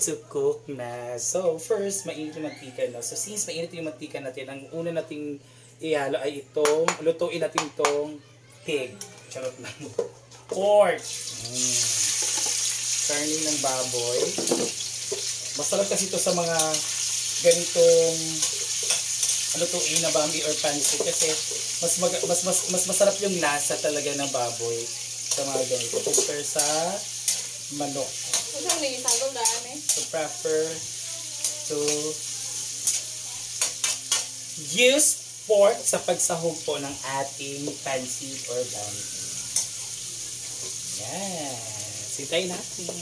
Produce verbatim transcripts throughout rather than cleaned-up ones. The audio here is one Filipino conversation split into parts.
to cook na. So, first, mainit yung mantika, no? So, since mainit yung mantika natin, ang una nating ihalo ay itong, lutuin natin itong pig. Charot lang. Pork. Mm. Karne ng baboy. Masarap kasi ito sa mga ganitong lutuin na bambi or pancit kasi mas, mag, mas, mas, mas masarap yung lasa talaga ng baboy sa mga ganito compare sa manok. So prefer to use pork sa pagsahog po ng ating pancit or bambi. Yan. Sitay natin.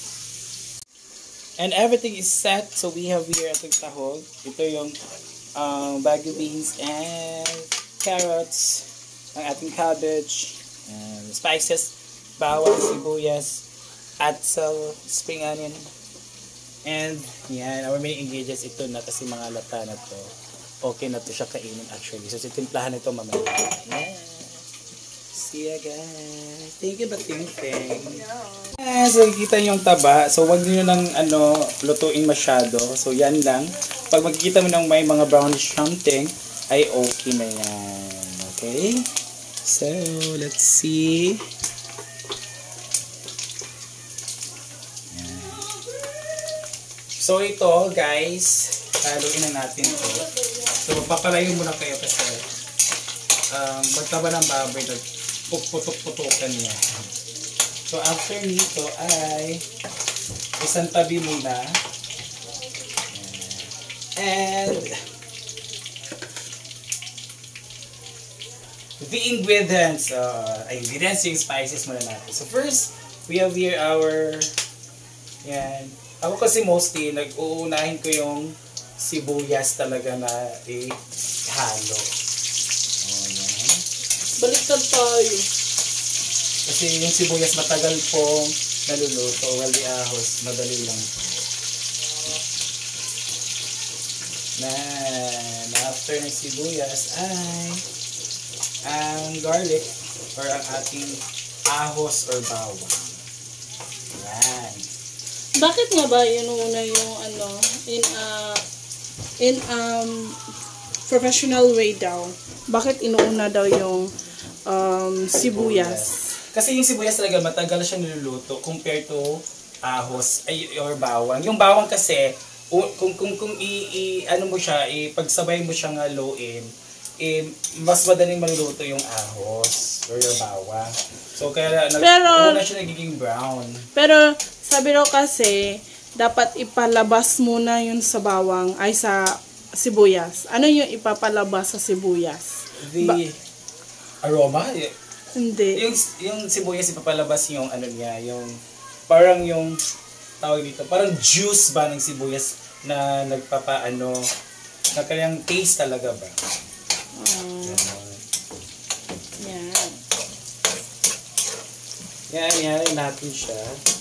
And everything is set. So we have here ating sahog. Ito yung um, bagu beans and carrots, ang ating cabbage, and spices, bawang, sibuyas, atsal, spring onion, and yan, our main ingredients ito na kasi mga lata na to. Okay na to siya kainin actually. So titimplahan ito mamaya. Yeah. See ya guys. Thank you, Bating Ting. Yeah, so nakikita nyo yung taba. So wag nyo nang ano, lutuin masyado. So yan lang. Pag makikita mo ng may mga brownish something, ay okay na yan. Okay? So, let's see. Yan. So ito guys, haluin na natin ito. So papalayo muna kayo kasi um, magtaba ng baboy na puputok-putokan niya. So after nito ay isang tabi muna. And the ingredients, uh, ingredients yung spices muna natin. So first, we have here our, yan. Ako kasi mostly, nag-uunahin ko yung sibuyas talaga na ihalo. Oh, yan. Baliktad tayo. Kasi yung sibuyas matagal pong naluluto, while the ahos, madali lang. Then, after ng sibuyas ay ang garlic or ang ating ahos or bawang. Yan. Bakit nga ba inuuna yung ano, in a, in um, professional way daw? Bakit inuuna daw yung um, sibuyas? Kasi yung sibuyas talaga matagal siyang niluluto compared to ahos ay, or bawang. Yung bawang kasi, kung kung kung i, i ano mo siya, ipagsabay mo siyang haluin, eh, mas madaling maluto yung ahos or yung bawang. So kaya nag pero, na siya nagiging brown. Pero sabi raw kasi dapat ipalabas muna yun sa bawang ay sa sibuyas. Ano yung ipapalabas sa sibuyas? The ba aroma? Hindi. Yung yung sibuyas ipapalabas yung ano niya, yung parang yung tawag dito, parang juice ba ng sibuyas na nagpapaano, na kanyang taste talaga ba? Uh, yan. Yan, yan natin siya.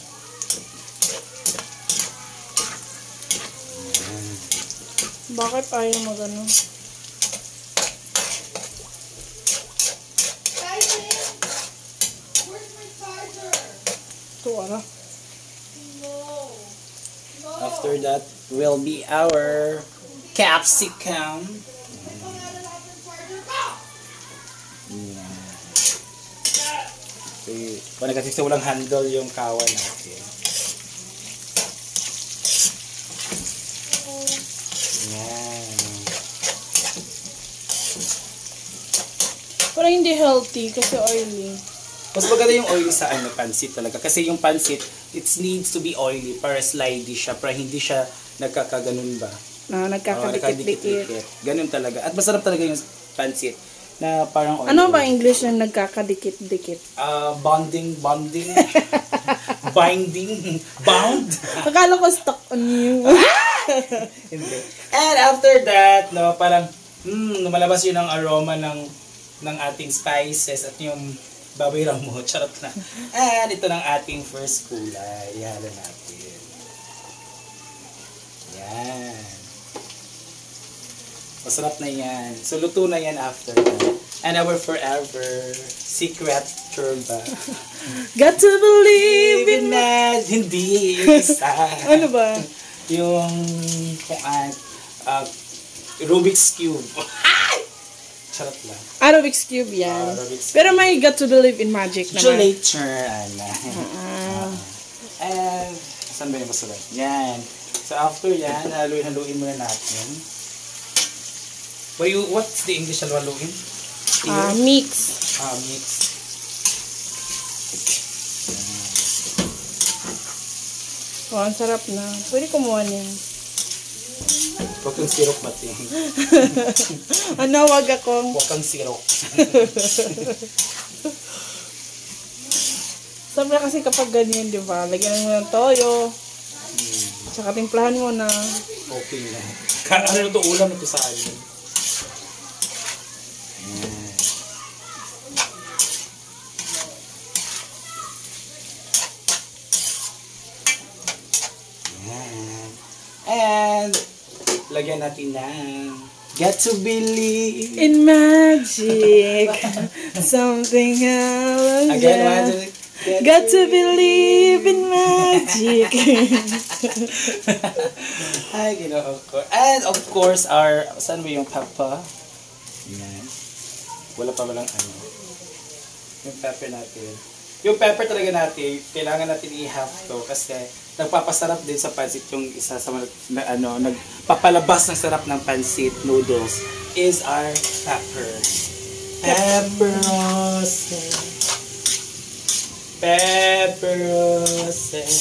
Yan. Bakit ayaw magano? Ito ara. After that will be our capsicum. Yeah. Okay. Pag kasi walang handle yung kawan natin. Yan. Parang hindi healthy kasi oily. Mas maganda yung oily sa ano, pansit talaga. Kasi yung pansit, it needs to be oily para slidey siya, para hindi siya nagkakaganon ba? Na, nagkakadikit-dikit. Uh, Ganun talaga. At masarap talaga yung pansit na parang oily. Ano ba English ng nagkakadikit-dikit? Uh, bonding, bonding, binding, bound. Akala ko stuck on you. Hindi. And after that, no, parang, hmm, lumalabas yun ang aroma ng, ng ating spices at yung baboy ramo, charot na. And ito ng ating first kulay. Ihalo natin. Yan. Masarap na yan. So, luto na yan after that. And our forever secret turba. Got to believe in na hindi yung isa. Ano ba? Yung kung uh, uh, Rubik's Cube. Charot lang. Ah, Rubik's Cube yan. Uh, Rubik's Pero may got to believe in magic naman. later. Ala. Uh-uh. And, saan ba yung masulat? Yan. So after yan, haluin-haluin muna natin. What you, what's the English na haluin? Ah, uh, mix. Ah, uh, mix. Oh, ang sarap na. Pwede kumuha niyan. Huwag kang sirok, Mati. Ano, wag akong... Huwag kang sirok. Sabi kasi kapag ganyan, di ba? Lagyan mo ng toyo. Hmm. Tsaka timplahan mo na. Okay na. Ano ito ulam ito sa akin? And lagyan natin ng Got to believe in magic. Something else. Again, magic. Got, Got to believe in magic. Ay, ginoo ko. And of course, our, saan mo yung papa? Yan. Wala pa walang ano. Yung pepper natin. Yung pepper talaga natin, kailangan natin i-half to kasi nagpapasarap din sa pansit yung isa sa na, ano, nagpapalabas ng sarap ng pansit noodles is our pepper. Pepper roses. Pepper roses.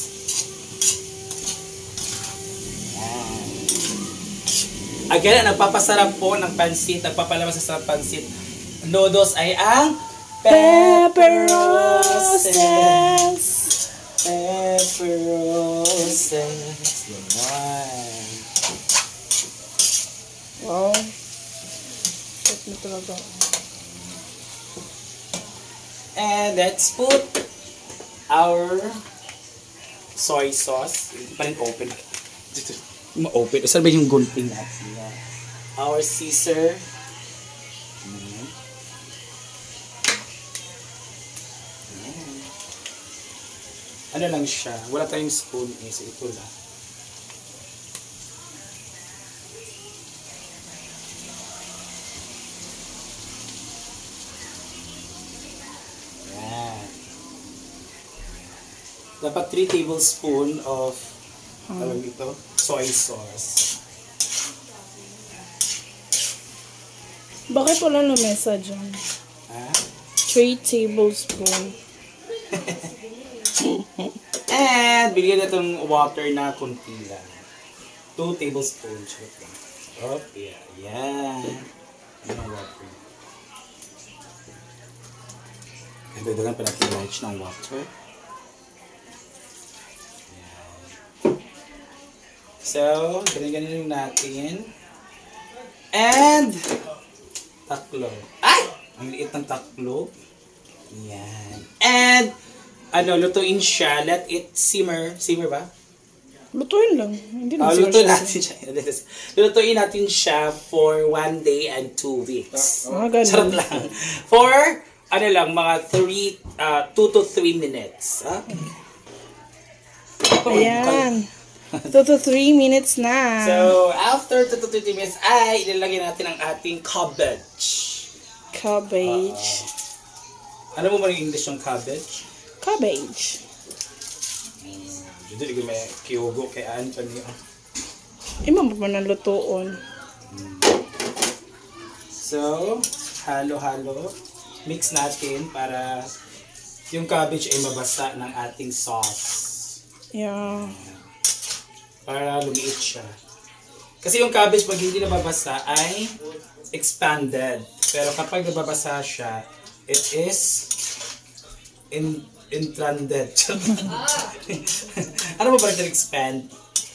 Yan. Again, ang nagpapasarap po ng pansit, nagpapalabas ng sarap pansit noodles ay ang Pepper roses. Pepper roses. Yan. Wow. Set mo talaga. And let's put our soy sauce. Hindi pa rin open. Dito. Ma-open. Saan ba yung gunting natin? Yan. Our Caesar. Ano lang siya, wala tayong spoon eh, so ito lang. Yan. Dapat three tablespoon of, hmm. tawag ito, soy sauce. Bakit wala lamesa dyan? Ha? three tablespoon. And, bigyan na itong water na kunti lang. two tablespoons. Oh, yeah. Yan. Yan ang water. Nagdadagan pa natin large ng water. Yan. So, ganyan-ganyan natin. And, taklo. Ay! Ang liit ng taklo. Yan. And, ano, lutuin siya. Let it simmer. Simmer ba? Lutuin lang. Hindi na oh, lutuin natin siya. Lutuin natin siya for one day and two weeks. Ah, ganun. Sarap lang. For, ano lang, mga three, uh, two to three minutes. Okay. Ayan. two to three minutes na. So, after two to three minutes, ay, ilalagay natin ang ating cabbage. Cabbage. Uh, ano mo ba yung English yung cabbage? Cabbage. Hindi lagi may kiyogo kay Ann pa niya. Ima mo ba ng lutoon? So, halo-halo. Mix natin para yung cabbage ay mabasa ng ating sauce. Yeah. Para lumiit siya. Kasi yung cabbage pag hindi nababasa ay expanded. Pero kapag nababasa siya, it is in intranded. Ano ba ba ito expand?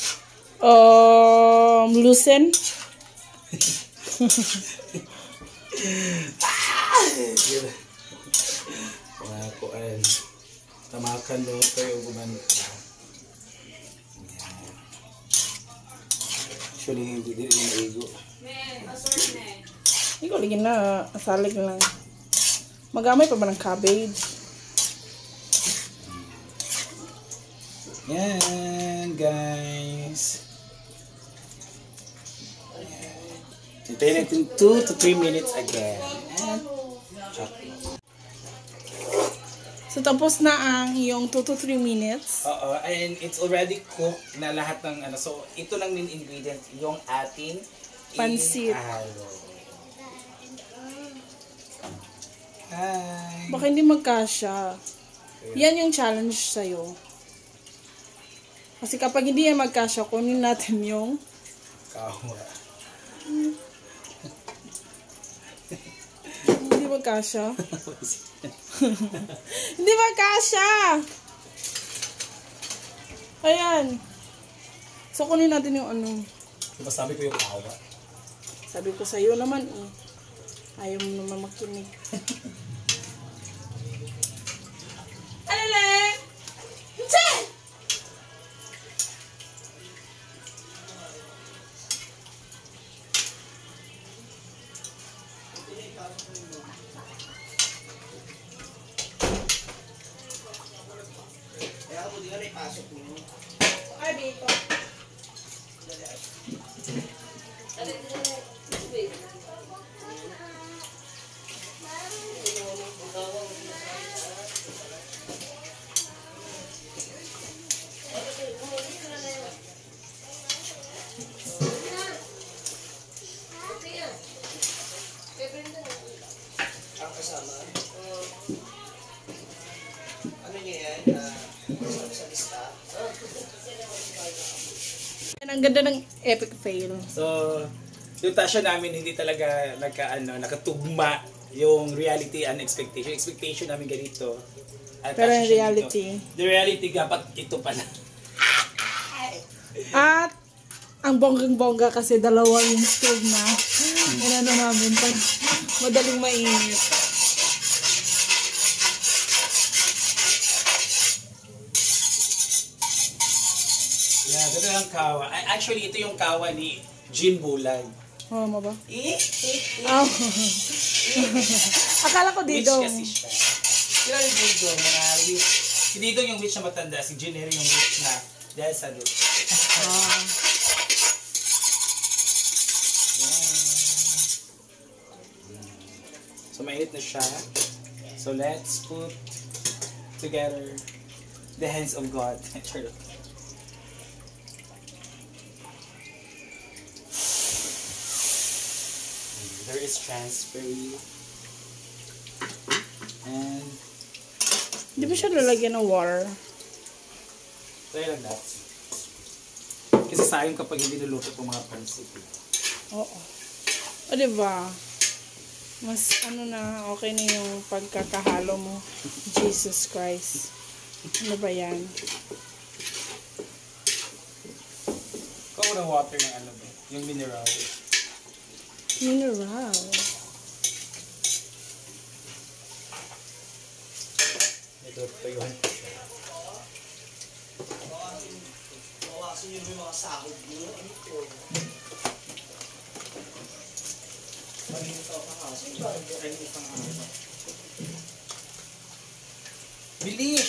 Um, loosen. Wala ko ay tamakan mo kayo gumanta. Actually, hindi din yung maigo. Hindi ko ligin na. Asalig lang. Magamay pa ba ng cabbage? Yan, guys. Hintayin natin two to three minutes again. And chop. So, tapos na ang yung two to three minutes. Oo, and it's already cooked na lahat ng ano. So, ito lang main ingredient, yung ating Pansit. inalo. Hi! Baka hindi magkasya. Yan yung challenge sa'yo. Kasi kapag hindi yan magkasya, kunin natin yung Kawa. hindi magkasya. Hindi magkasya! Ayan. So, kunin natin yung ano. Diba sabi ko yung kawa? Sabi ko sa'yo naman eh. Ayaw mo naman makinig. Alala! Che! Ay, dito. Ang kasama, ano niya yan? Uh, sa lista? Ang ganda ng epic fail. So, yung tasya namin hindi talaga nagka, ano, nakatugma yung reality and expectation. Expectation namin ganito. At Pero tasya in siya reality. dito. The reality dapat ito pala. At ang bonggang-bongga kasi dalawa yung stove na. Inano namin pag madaling mainit. Yeah, ganda ng kawa. Ay, actually, ito yung kawa ni Jean Bulag. Oh, mo ba? Eh? Oh. Akala ko Witch dito. kasi siya. Sila yung Dido, mga witch. Si Dido yung witch na matanda, si Jean yung witch na dahil sa Dido. Ah. So, mainit na siya. So, let's put together the hands of God. There is transferry. And Di ba siya lalagyan ng water? try lang that. Kasi sayang kapag hindi nuluto itong mga pansit. Oo. O, di ba? Mas ano na, okay na yung pagkakahalo mo. Jesus Christ. Ano ba yan? Kung ng water ng ano ba? Yung mineral. Mineral. Ito, tuyuhan ko siya. Bawasan niyo yung mga sahod niyo. Ano ito? Bilis!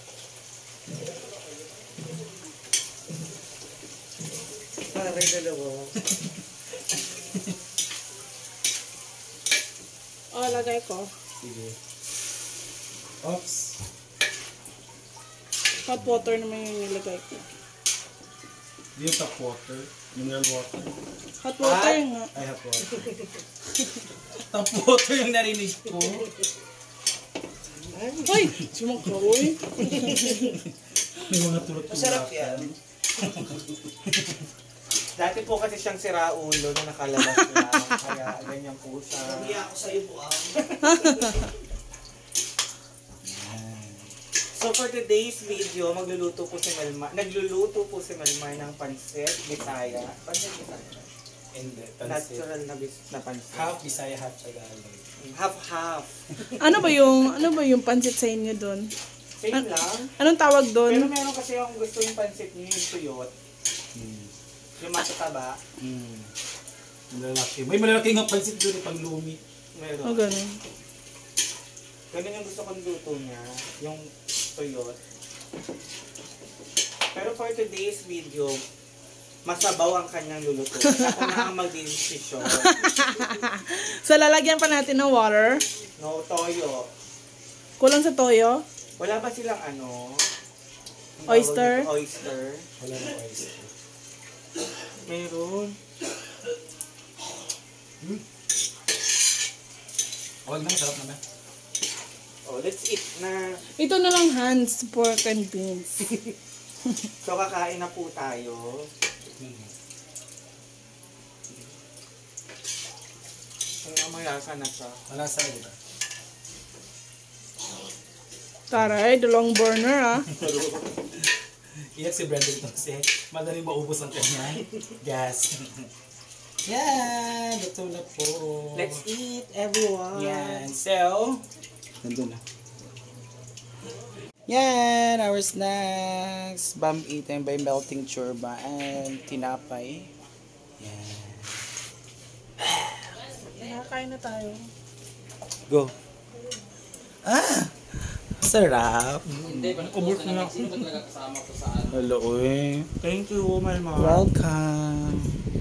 Parang dalawa. O, lagay ko. Sige. Oops. Hot water naman yung nilagay ko. Yung tap water. Mineral water. Hot water Ah, nga. Ay, hot water. Tap water yung narinig ko. Hoy! Sumangkaroy. May mga turot Masarap yan. Dati po kasi siyang siraulo na nakalabas lang. Kaya ganyan po siya. Hindi ako sa'yo po ah. So for today's video, magluluto po si Melmar. Nagluluto po si Melmar ng pansit, Bisaya. Pansit Bisaya. Hindi, pansit. Natural na, bis, na pansit. Half Bisaya, half Tagalog. Half-half. Ano ba yung, ano ba yung pansit sa inyo doon? Same lang. Anong tawag Pero doon? meron kasi yung gusto yung pansit niyo yung tuyot. Hmm. Yung matataba. Hmm. Malalaki. May malalaki nga pansit doon pang lumi. Meron. Oh, ganun. Ganun yung gusto kong luto niya. Yung tuyot. Pero for today's video, masabaw ang kanyang lulutuin. Ako na ang magdidesisyon. So, lalagyan pa natin ng water. No, toyo. Kulang sa toyo. Wala ba silang ano? ang tawag Oyster? dito? Oyster. Wala na oyster. Meron. Hmm? Huwag na, masarap naman. Oh, let's eat na. Ito na lang, Hans, pork and beans. So, kakain na po tayo. Hmm. Ang malasa na siya. Wala sa ito. Taray, dalawang burner ah. Iyak si Brenda ito kasi madaling maubos ang kanya gas. Yan! Luto na po. Let's eat, everyone. Yan. So, nandun na. Yan! Our snacks. Bam eaten by melting churba and tinapay. Yan. Nakakain na tayo. Go. Ah! Sarap. Ubus na ako. Hello, eh. Thank you, my mom. Welcome.